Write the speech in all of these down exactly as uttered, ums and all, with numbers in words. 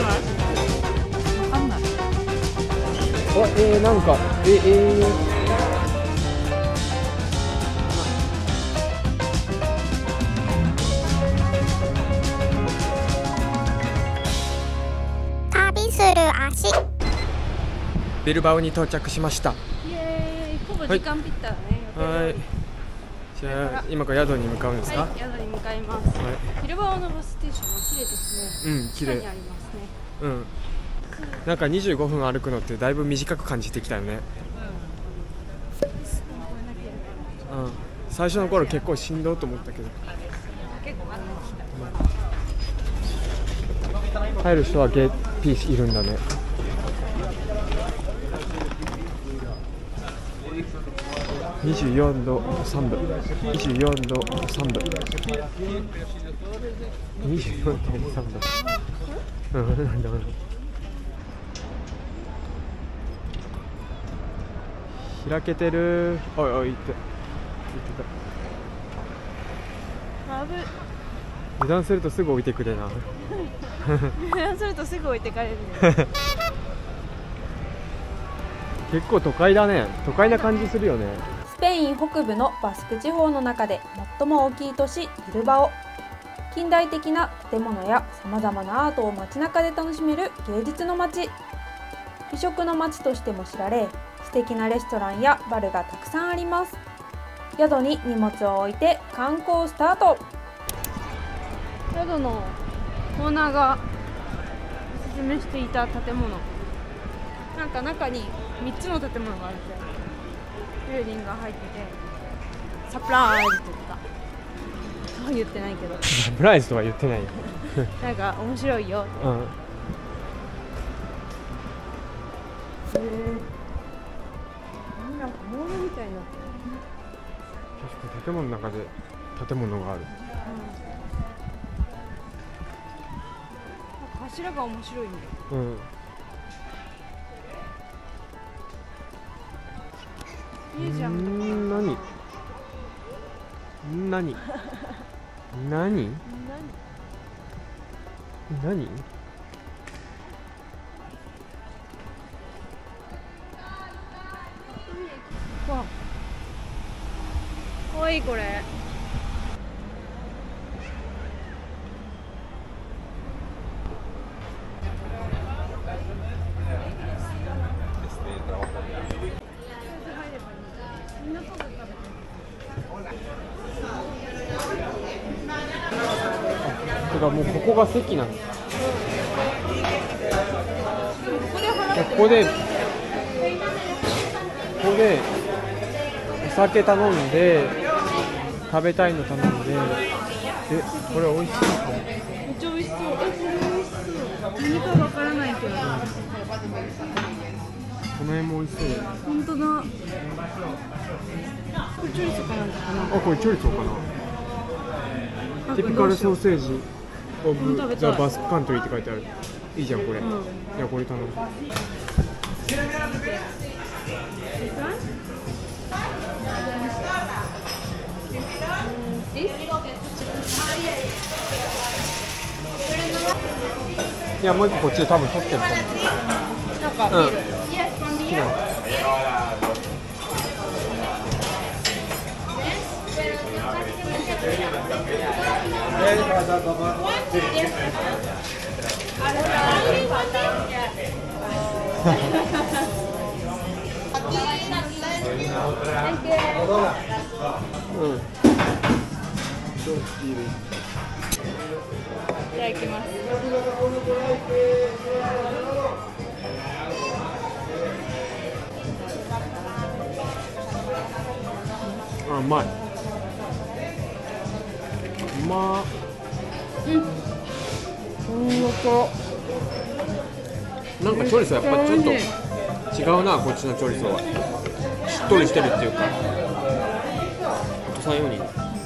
ないわかんない。 あ、えー、なんかええー旅する足。 ビルバオに到着しました。 イエーイ、ほぼ時間ぴったりね。 はい。じゃあ今から宿に向かうんですか？ はい、宿に向かいます。はい、ビルバオのバスステーションは綺麗ですね。 うん、綺麗。 下にありますね。 うん。なんかにじゅうごふん歩くのってだいぶ短く感じてきたよね。うん。うん、最初の頃結構しんどいと思ったけど。 結構入る人はゲーピースいるんだね。にじゅうよんどさんぶ、にじゅうよんどさんぶ、にじゅうよんてんさんぶ。うん、なんだろう。開けてる。おいおい、行って行ってた。油断するとすぐ置いてくれな。 油断するとすぐ置いてかれるね。 結構都会だね。都会な感じするよね。 スペイン北部のバスク地方の中で最も大きい都市ビルバオ。近代的な建物やさまざまなアートを街中で楽しめる芸術の街。美食の街としても知られ、素敵なレストランやバルがたくさんあります。宿に荷物を置いて観光スタート。 宿のオーナーがおすすめしていた建物、なんか中にみっつの建物があるってビルディングが入ってて、サプライズって言った。そう言ってないけどサプライズとは言ってないよ。 なんか面白いよって。うん、へえ、なんかモールみたいな。 確か建物の中で建物がある。うん、 柱が面白いね。 うん。 いいじゃん。 ん、何？何？何？何？ わ、かわいいこれ。 てかもうここが席なんです。ここでここでお酒頼んで食べたいの頼んで、でこれ美味しいかも。 めっちゃ美味しそう。え、これ美味しそう。何かわからないけど。この辺も美味しそう。 本当だ。これチョリソかなんかかな。 あ、これチョリソかな。ティピカルソーセージオブザバスクカントリーって書いてある。いいじゃんこれ。うん、じゃあこれ頼む。いや、もう一個こっちで多分取ってると思う。 なんかビール。うん、好きなの。 うん。 いただきます。 あ、うまい。うまー。うん。なんかチョリソやっぱちょっと違うな、こっちのチョリソは。しっとりしてるっていうか。あとさん、よにん。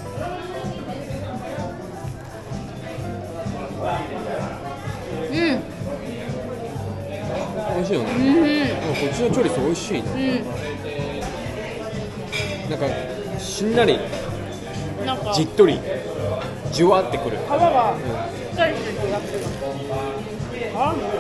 うん。 美味しいよね。うん、こっちのチョリソ美味しいな。うん、なんかしんなり、なんかじっとり、じゅわってくる。 皮がしっかりしてる気がする。皮も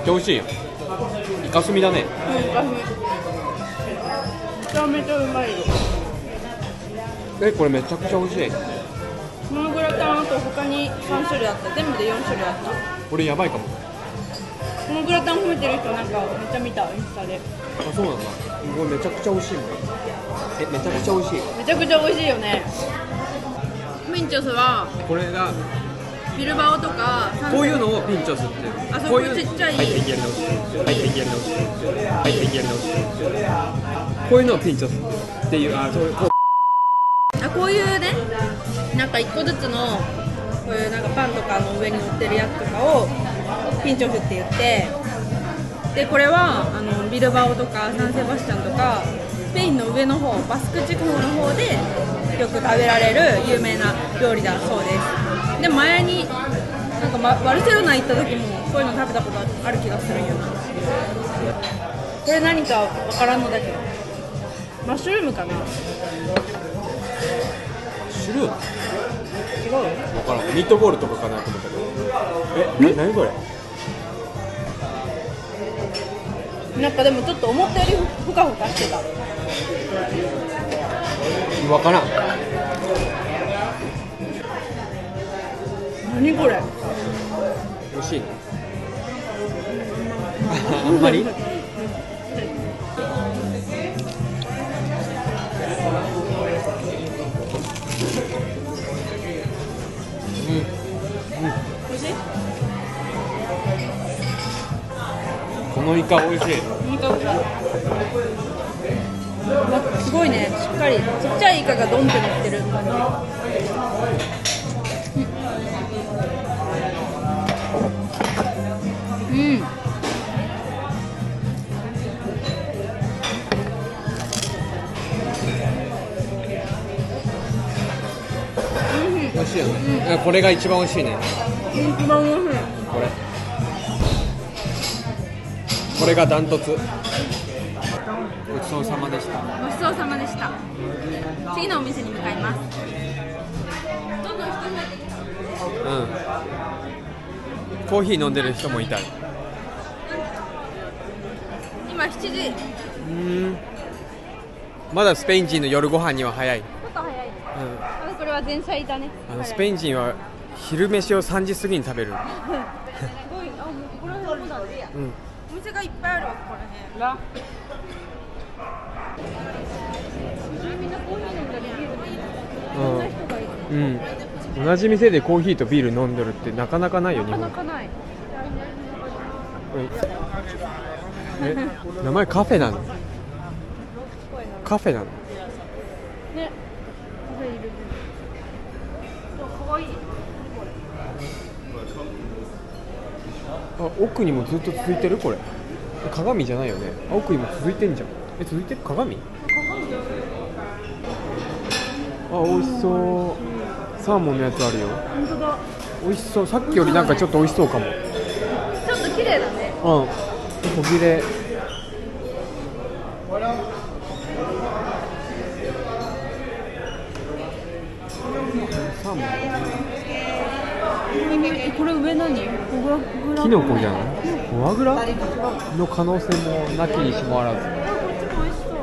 ちゃ美味しいよ。イカスミだね。 イカスミめちゃめちゃうまいよ。 え、これめちゃくちゃ美味しい。 このグラタンと他にさん種類あった。全部でよん種類あった。 これやばいかも。 このグラタン褒めてる人なんかめっちゃ見た、インスタで。 あ、そうなんだ。これめちゃくちゃ美味しいもん。え、めちゃくちゃ美味しい。 めちゃくちゃ美味しいよね。ピンチョスはこれがビルバオとかこういうのをピンチョスっていう。 あ、そう、 こういうちっちゃい。 はい、ペンギンやり直し。はい、ペンギンやり直し。はい、ペンギンやり直し。こういうのをピンチョスっていう。あ、そういう。こうあ、こういうね、なんか一個ずつのこういうなんかパンとかの上に乗ってるやつとかをピンチョフって言って、でこれはあのビルバオとかサンセバスチャンとかスペインの上の方、バスク地方の方でよく食べられる有名な料理だそうです。で前になんか、ま、バルセロナ行った時もこういうの食べたことある気がするんよな。これ何かわからんのだけど、マッシュルームかな。 シュルーム？ 違う？ わからん。ミートボールとかかなと思ったけど。え、な、何これ？ なんかでもちょっと思ったよりふかふかしてた。 わからん。 何これ？ 美味しいの？あんまり？ 美味しい？ このイカ美味しい。 いいかもしれない。すごいね、しっかりちっちゃいイカがドンって乗ってる感じ。うん。 美味しいよね。うん、これが一番美味しいね。 一番美味しい。 これ。これがダントツ。ごちそうさまでした。 ごちそうさまでした。次のお店に向かいます。どんどん人増えてきた。 うん。コーヒー飲んでる人もいたり。 今しちじ。 うーん。まだスペイン人の夜ご飯には早い。 ちょっと早い。 うん。 あ、これは前菜だね。 あのスペイン人は昼飯をさんじ過ぎに食べる。 すごい、あ、もうここら辺もだね。 うん。 お店がいっぱいあるわ、ここら辺。ら。みんなコーヒー飲んだりビール飲んだり。いろんな人がいる。 うん。同じ店でコーヒーとビール飲んでるってなかなかないよ、日な本。 かなかない。 え、名前カフェなの？カフェなの？ ね。カフェいる。可愛い。 あ、奥にもずっと続いてるこれ。鏡じゃないよね。あ、奥にも続いてんじゃん。え、続いてる？鏡？あ、美味しそう。サーモンのやつあるよ。 本当だ。 美味しそう。さっきよりなんかちょっと美味しそうかも。 ちょっと綺麗だね。 うん。小切れ。サーモン。 え、これ上何？ キノコじゃない？フォアグラの可能性もなきにしもあらず。 こっちも美味しそう。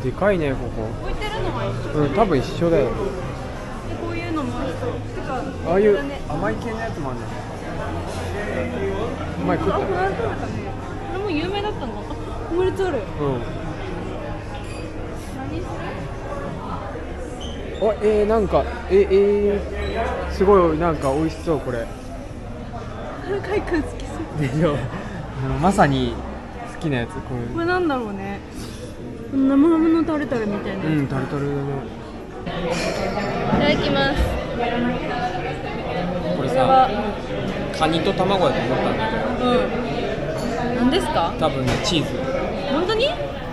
でかいね、ここ。 置いてるのは一緒。 うん、多分一緒だよ。 で、こういうのも美味しそう。てか、 ああいうこれね、 甘い系のやつもあるんだね。お前食っあ、 た？ これ食べたね。これも有名だったの？あ、オムレツある。 うん。 何すあ、えー、なんか、え、えー、すごい、なんか美味しそう、これ。 る？カイ君好きそう。 でしょ。まさに好きなやつ、これ。 これなんだろうね。生ハムのタルタルみたいな。 うん、タルタルだね。 いただきます。 これこれはさ、カニと卵だと思ったんだけど、 うん。何ですか？ 多分ね、チーズ。 本当に？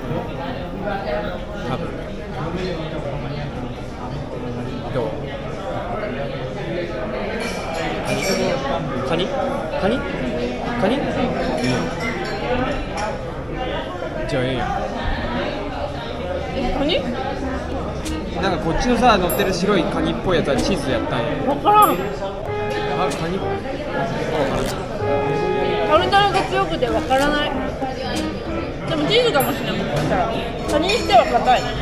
多分。どう？カニ？カニ？カニ？カニ？うん。じゃあええやん。 え、カニ？ なんかこっちのさ、乗ってる白いカニっぽいやつはチーズやったんや。 わからん。 あ、カニ？あ、わからん。 タルタルが強くてわからない。でもチーズかもしれない。もしかしたらカニにしては硬い。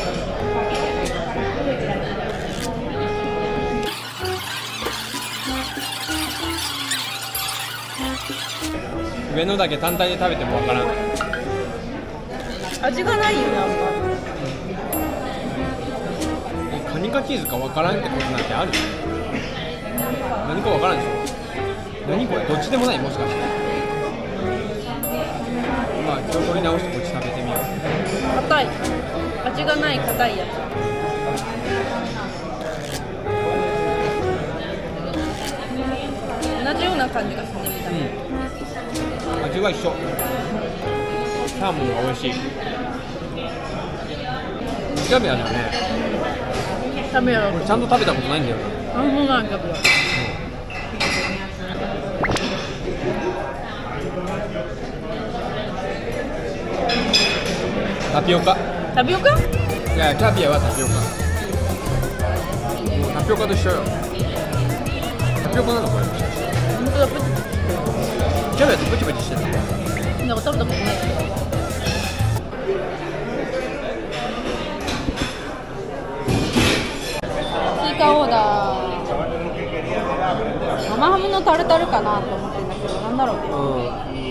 上のだけ単体で食べてもわからん。 味がないよね、あんま。 カニかチーズかわからんってことなんてある？何かわからんでしょ。何これ、どっちでもない、もしかして。まあ気を取り直してこっち食べてみよう。 硬い。味がない硬いやつ。同じような感じがするね、見た目。 うん、味は一緒。サーモンが美味しい。キャビアだね。 キャビアだ。 これちゃんと食べたことないんだよな。 あ、そうなんだけど。 タピオカ。 タピオカ？ いや、キャビアはタピオカ。もうタピオカと一緒よ。タピオカなのこれ。 本当だ、プチ。 キャビアってプチプチしてる。 なんか食べたことないけど。追加オーダー。生ハムのタルタルかなと思ってるんだけど、なんだろうね。 うん。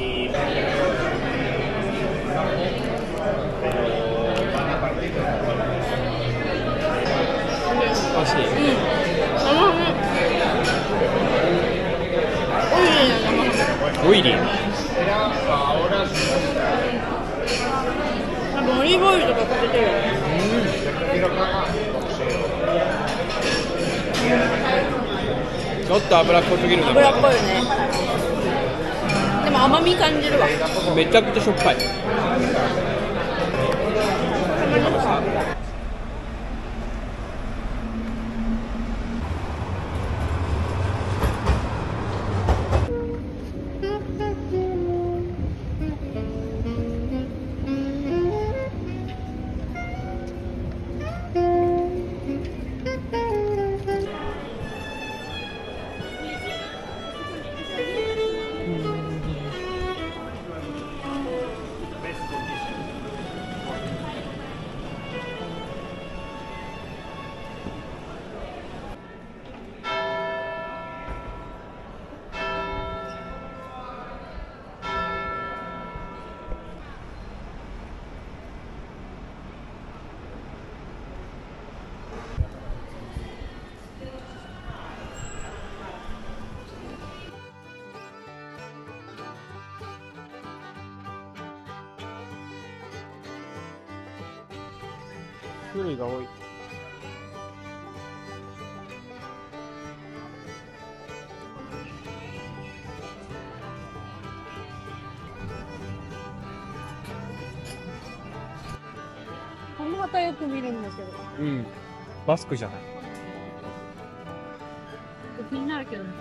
美味しい。 うん。生ハム。オイリーな生ハム。 オイリー。 多分オリーブオイルとかかけてる。 ちょっと脂っこすぎるな。 脂っこいよね。でも甘み感じるわ。 めちゃくちゃしょっぱい。種類が多い。 この旗よく見るんだけど。 うん。バスクじゃない。 気になるけどね。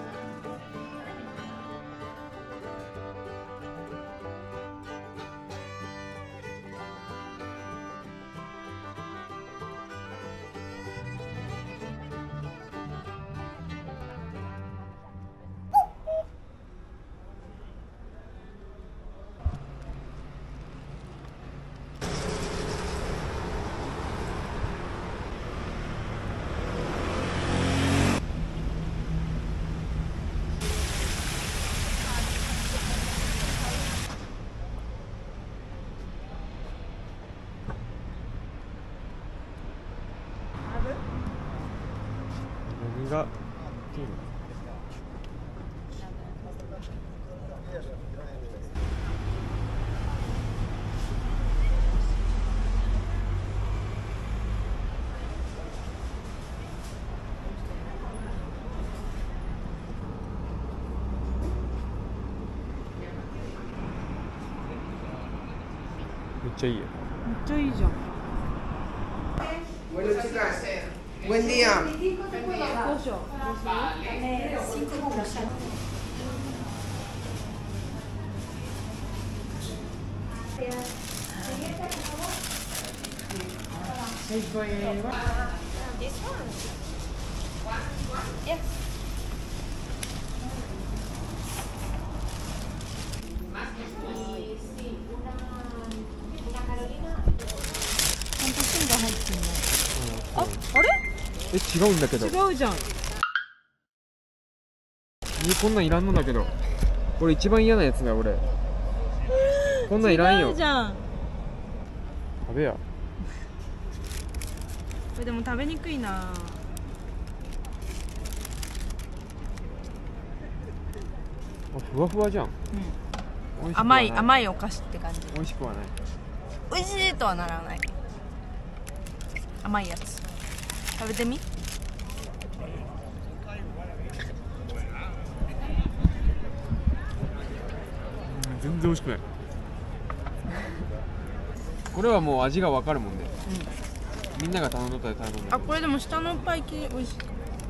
何がめっちゃいいよ。 めっちゃいいじゃん。 Buen día. どうしよう。どうする？ 違うんだけど。 違うじゃん。 こんなんいらんのだけど。これ一番嫌なやつだよ俺。こんなんいらんよ。 違うじゃん。 食べや。 これでも食べにくいな。 あ、ふわふわじゃん。 うん。 美味しくは甘いない甘いお菓子って感じ。 美味しくはない。 美味しいとはならない。甘いやつ。食べてみ。 全然美味しくない。これはもう味がわかるもんね。うん、みんなが頼んどったら頼んだ。 あ、これでも下のパイ系美味しい。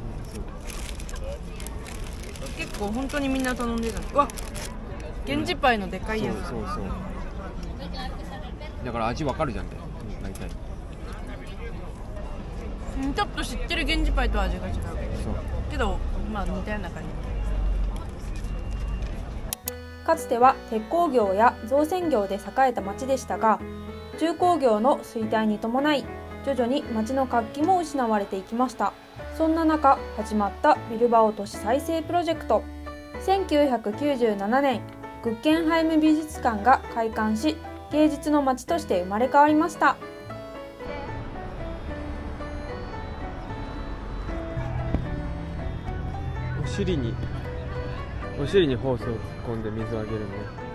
結構本当にみんな頼んでたの。うわ、源氏パイのでかいやつ。 そうそうそう。だから味わかるじゃんね。大体。 うん、ちょっと知ってる源氏パイと味が違う。 そう。 けどまあ似たような感じ。 かつては鉄鋼業や造船業で栄えた町でしたが、重工業の衰退に伴い徐々に町の活気も失われていきました。そんな中始まったビルバオ都市再生プロジェクト。せんきゅうひゃくきゅうじゅうななねん、グッケンハイム美術館が開館し、芸術の街として生まれ変わりました。 お尻にお尻にホースを突っ込んで水をあげるね。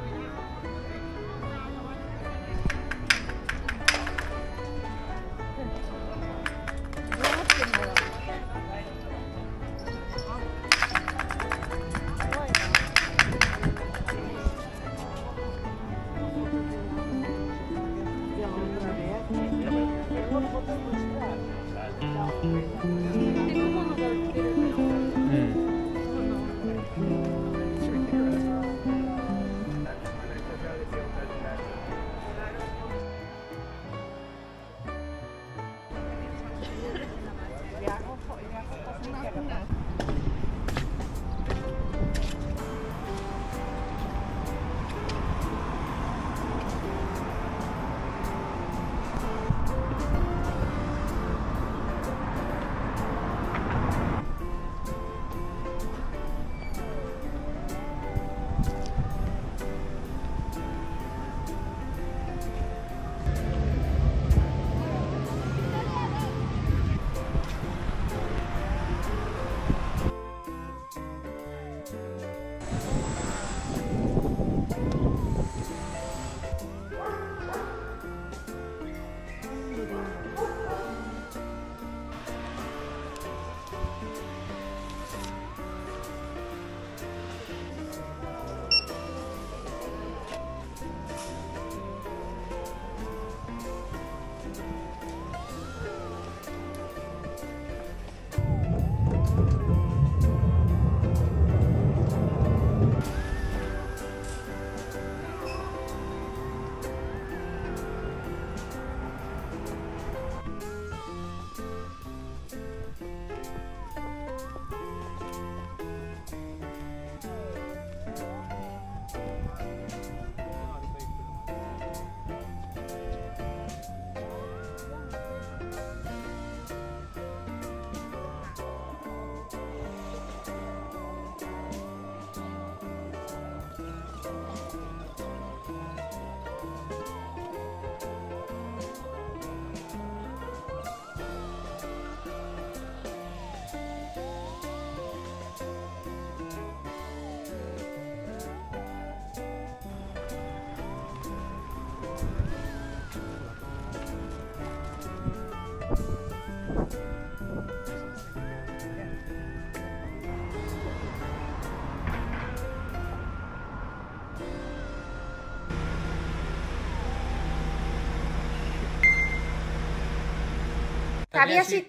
旅足。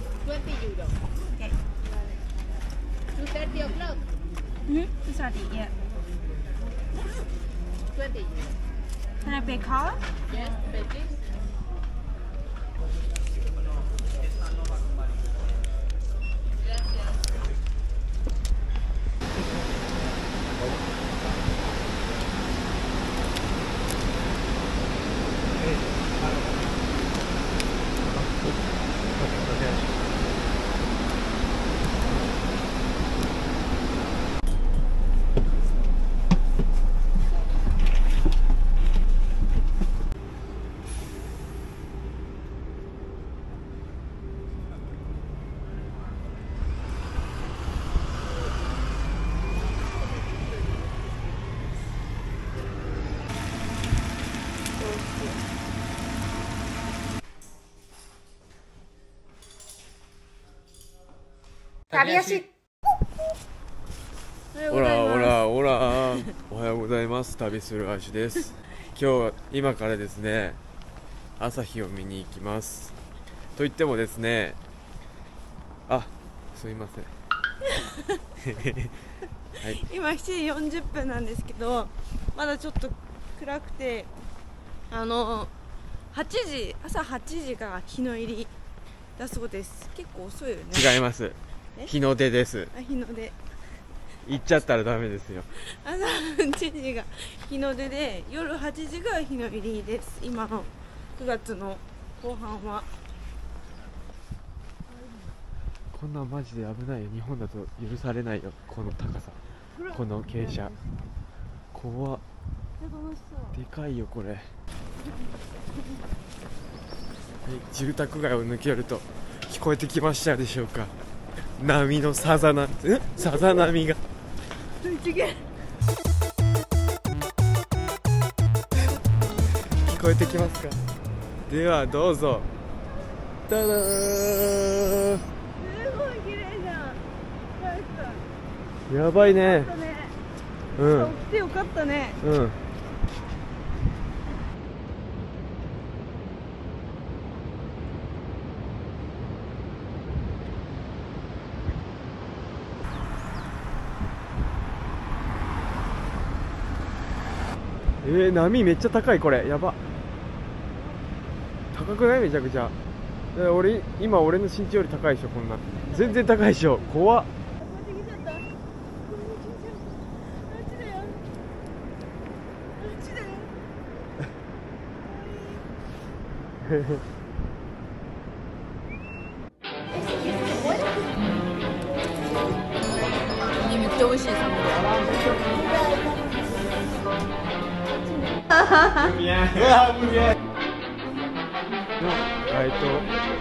Mm-hmm. It's not eat yet. Can I pay card? Yes, please. 旅足。 ほらほらほら、おはようございます。旅するアシです。今日は今からですね、朝日を見に行きます。と言ってもですね、あ、すいません。はい、 今しちじよんじゅっぷんなんですけど、まだちょっと暗くて、あのはちじ、朝はちじが日の入りだそうです。結構遅いよね。 違います。日の出です。 あ、日の出。 行っちゃったらダメですよ。 朝はちじが日の出で、夜はちじが日の入りです。今のくがつの後半は。 こんなんマジで危ないよ。日本だと許されないよ。この高さ、この傾斜、怖っ。でかいよこれ。はい、住宅街を抜けると聞こえてきましたでしょうか。波のさざな、え、さざ波が。聞こえてきますか。ではどうぞ。ダダー。 すごい綺麗じゃん。 やばいね。うん。 起きてよかったね。 うん。えー、波めっちゃ高い。これやば。高くない？めちゃくちゃ。俺今俺の身長より高いでしょ。こんな全然高いでしょ。怖っ。 めっちゃ美味しいサムゲえっと